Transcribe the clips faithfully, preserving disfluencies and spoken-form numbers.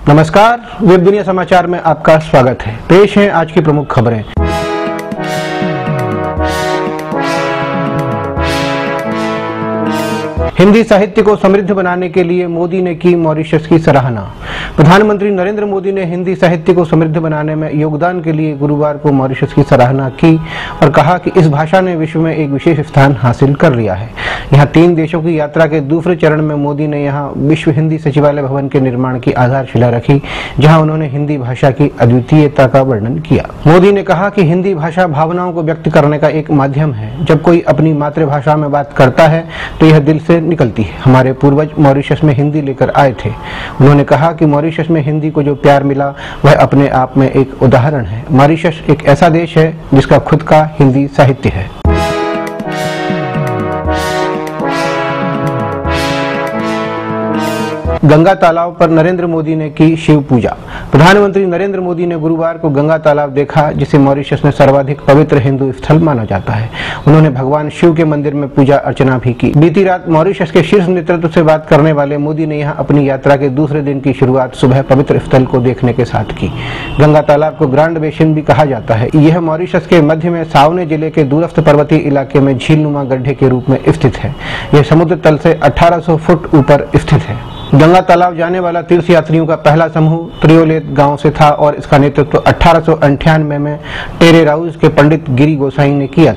नमस्कार, वेब दुनिया समाचार में आपका स्वागत है। पेश हैं आज की प्रमुख खबरें। हिंदी साहित्य को समृद्ध बनाने के लिए मोदी ने की मॉरिशस की सराहना। प्रधानमंत्री नरेंद्र मोदी ने हिंदी साहित्य को समृद्ध बनाने में योगदान के लिए गुरुवार को मॉरिशस की सराहना की और कहा कि इस भाषा ने विश्व में एक विशेष स्थान हासिल कर लिया है। यहाँ तीन देशों की यात्रा के दूसरे चरण में मोदी ने यहाँ विश्व हिंदी सचिवालय भवन के निर्माण की आधारशिला रखी, जहाँ उन्होंने हिंदी भाषा की अद्वितीयता का वर्णन किया। मोदी ने कहा कि हिंदी भाषा भावनाओं को व्यक्त करने का एक माध्यम है। जब कोई अपनी मातृभाषा में बात करता है तो यह दिल से निकलती है। हमारे पूर्वज मॉरिशस में हिंदी लेकर आए थे। उन्होंने कहा कि मॉरिशस में हिंदी को जो प्यार मिला वह अपने आप में एक उदाहरण है। मॉरिशस एक ऐसा देश है जिसका खुद का हिंदी साहित्य है। गंगा तालाब पर नरेंद्र मोदी ने की शिव पूजा। प्रधानमंत्री नरेंद्र मोदी ने गुरुवार को गंगा तालाब देखा, जिसे मॉरिशस में सर्वाधिक पवित्र हिंदू स्थल माना जाता है। उन्होंने भगवान शिव के मंदिर में पूजा अर्चना भी की। बीती रात मॉरिशस के शीर्ष नेतृत्व से बात करने वाले मोदी ने यहां अपनी यात्रा के दूसरे दिन की शुरुआत सुबह पवित्र स्थल को देखने के साथ की। गंगा तालाब को ग्रांड बेसिन भी कहा जाता है। यह मॉरिशस के मध्य में सावने जिले के दूरस्थ पर्वतीय इलाके में झीलनुमा गड्ढे के रूप में स्थित है। यह समुद्र तल से अठारह सौ फुट ऊपर स्थित है। गंगा तालाब जाने वाला तीर्थ यात्रियों का पहला समूह त्रियोलेत गांव से था और इसका नेतृत्व अठारह सौ अंठानवे में टेरे राउज के पंडित गिरी गोसाई ने किया।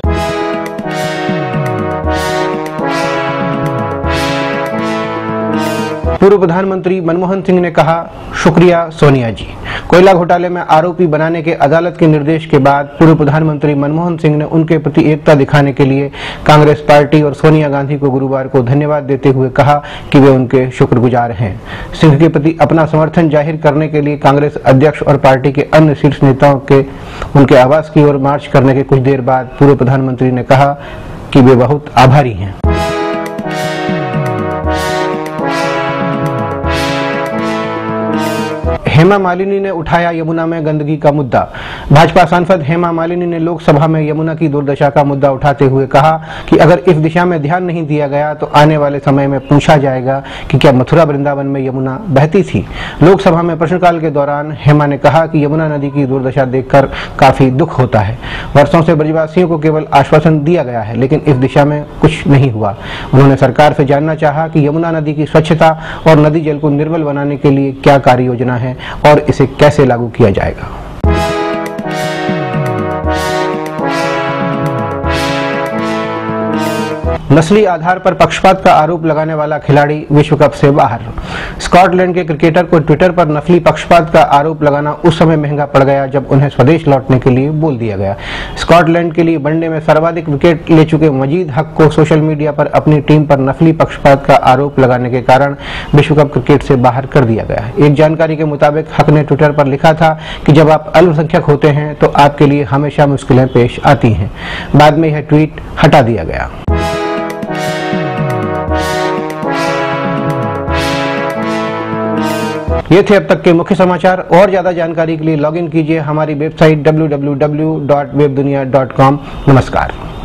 पूर्व प्रधानमंत्री मनमोहन सिंह ने कहा, शुक्रिया सोनिया जी। कोयला घोटाले में आरोपी बनाने के अदालत के निर्देश के बाद पूर्व प्रधानमंत्री मनमोहन सिंह ने उनके प्रति एकता दिखाने के लिए कांग्रेस पार्टी और सोनिया गांधी को गुरुवार को धन्यवाद देते हुए कहा कि वे उनके शुक्रगुजार हैं। सिंह के प्रति अपना समर्थन जाहिर करने के लिए कांग्रेस अध्यक्ष और पार्टी के अन्य शीर्ष नेताओं के उनके आवास की ओर मार्च करने के कुछ देर बाद पूर्व प्रधानमंत्री ने कहा कि वे बहुत आभारी हैं। हेमा मालिनी ने उठाया यमुना में गंदगी का मुद्दा। भाजपा सांसद हेमा मालिनी ने लोकसभा में यमुना की दुर्दशा का मुद्दा उठाते हुए कहा कि अगर इस दिशा में ध्यान नहीं दिया गया तो आने वाले समय में पूछा जाएगा कि क्या मथुरा वृंदावन में यमुना बहती थी। लोकसभा में प्रश्नकाल के दौरान हेमा ने कहा कि यमुना नदी की दुर्दशा देखकर काफी दुख होता है। वर्षों से ब्रजवासियों को केवल आश्वासन दिया गया है, लेकिन इस दिशा में कुछ नहीं हुआ। उन्होंने सरकार से जानना चाहा कि यमुना नदी की स्वच्छता और नदी जल को निर्मल बनाने के लिए क्या कार्य योजना है और इसे कैसे लागू किया जाएगा। नस्ली आधार पर पक्षपात का आरोप लगाने वाला खिलाड़ी विश्व कप से बाहर। स्कॉटलैंड के क्रिकेटर को ट्विटर पर नस्ली पक्षपात का आरोप लगाना उस समय महंगा पड़ गया जब उन्हें स्वदेश लौटने के लिए बोल दिया गया। स्कॉटलैंड के लिए वनडे में सर्वाधिक विकेट ले चुके मजीद हक को सोशल मीडिया पर अपनी टीम पर नस्ली पक्षपात का आरोप लगाने के कारण विश्व कप क्रिकेट से बाहर कर दिया गया। एक जानकारी के मुताबिक हक ने ट्विटर पर लिखा था कि जब आप अल्पसंख्यक होते हैं तो आपके लिए हमेशा मुश्किलें पेश आती हैं। बाद में यह ट्वीट हटा दिया गया। ये थे अब तक के मुख्य समाचार। और ज्यादा जानकारी के लिए लॉगिन कीजिए हमारी website W W W dot Webdunia dot com. नमस्कार।